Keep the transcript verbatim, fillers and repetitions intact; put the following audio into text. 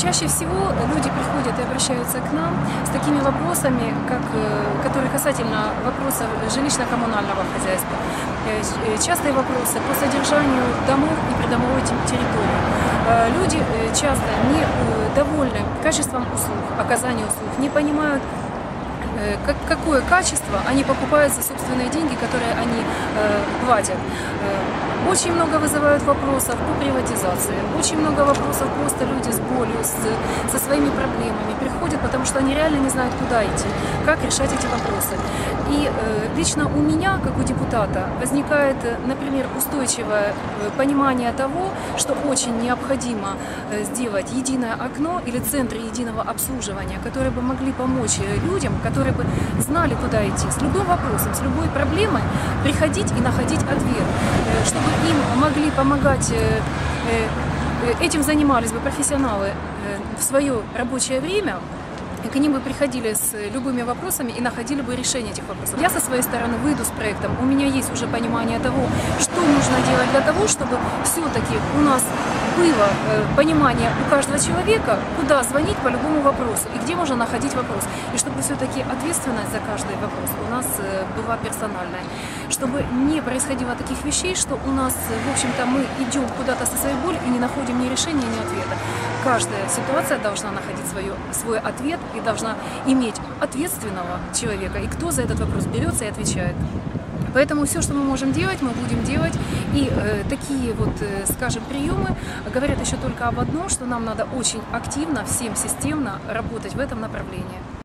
чаще всего люди приходят и обращаются к нам с такими вопросами, как, которые касательно вопросов жилищно-коммунального хозяйства. Частые вопросы по содержанию домов и придомовой территории. Люди часто недовольны качеством услуг, оказанием услуг, не понимают, какое качество они покупают за собственные деньги, которые они э, платят. Очень много вызывают вопросов по приватизации, очень много вопросов просто люди с болью, с, со своими проблемами приходят, потому что они реально не знают, куда идти, как решать эти вопросы. И э, лично у меня, как у депутата, возникает, например, устойчивое понимание того, что очень необходимо сделать единое окно или центры единого обслуживания, которые бы могли помочь людям, которые бы знали, куда идти, с любым вопросом, с любой проблемой приходить и находить ответ, чтобы им могли помогать, этим занимались бы профессионалы в свое рабочее время, к ним бы приходили с любыми вопросами и находили бы решение этих вопросов. Я со своей стороны выйду с проектом, у меня есть уже понимание того, что нужно делать для того, чтобы все-таки у нас было понимание у каждого человека, куда звонить по любому вопросу и где можно находить вопрос. И чтобы все-таки ответственность за каждый вопрос у нас была персональная. Чтобы не происходило таких вещей, что у нас, в общем-то, мы идем куда-то со своей болью и не находим ни решения, ни ответа. Каждая ситуация должна находить свое, свой ответ и должна иметь ответственного человека, и кто за этот вопрос берется и отвечает. Поэтому все, что мы можем делать, мы будем делать. И э, такие вот, э, скажем, приемы говорят еще только об одном, что нам надо очень активно, всем системно работать в этом направлении.